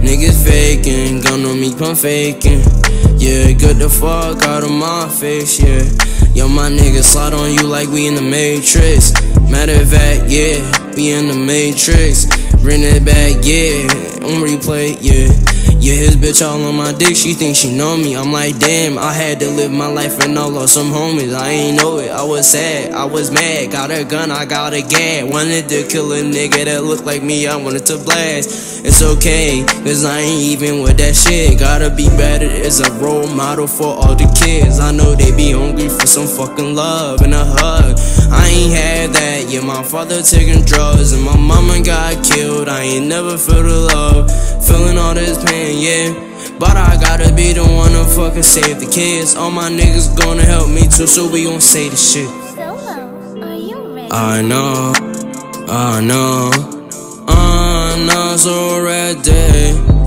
Niggas faking, gun on me, pump faking. Yeah, get the fuck out of my face, yeah. Yo, my niggas slide on you like we in the Matrix. Matter of fact, yeah, we in the Matrix. Bring it back, yeah, on replay, yeah. Yeah, his bitch all on my dick, she think she know me. I'm like, damn, I had to live my life and I lost some homies. I ain't know it, I was sad, I was mad. Got a gun, I got a gag. Wanted to kill a nigga that looked like me, I wanted to blast. It's okay, cause I ain't even with that shit. Gotta be better as a role model for all the kids. I know they be hungry for some fucking love and a hug. I ain't had that, yeah, my father taking drugs and my mama got killed. I ain't never feel the love, feeling all this pain, yeah. But I gotta be the one to fucking save the kids. All my niggas gonna help me too, so we gon' say the shit. Solo, are you ready? I know, I'm not so ready.